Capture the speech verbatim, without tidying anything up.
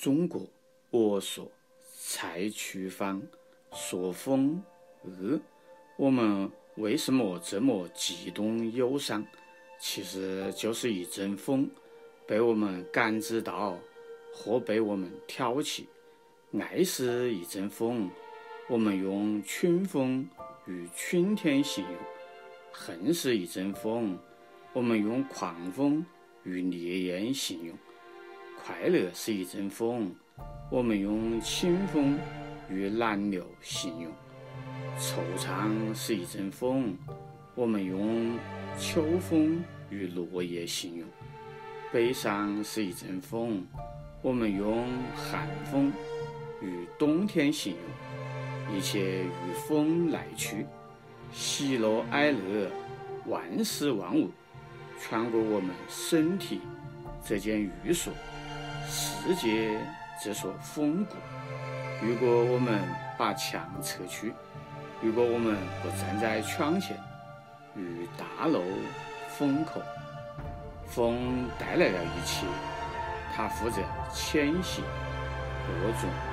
中国我所蔡徐芳说风日，我们为什么这么激动忧伤？其实就是一阵风，被我们感知到，或被我们挑起。爱是一阵风，我们用春风与春天形容；恨是一阵风，我们用狂风与烈焰形容；快乐是一阵风，我们用清风与南流形容；惆怅是一阵风，我们用秋风与落叶形容；悲伤是一阵风，我们用寒风与冬天形容。一切与风来去，喜怒哀乐，万事万物穿过我们身体这件寓所，世界这所风骨。如果我们把墙撤去，如果我们不站在窗前，与大楼风口，风带来了一切，它负责迁徙播种。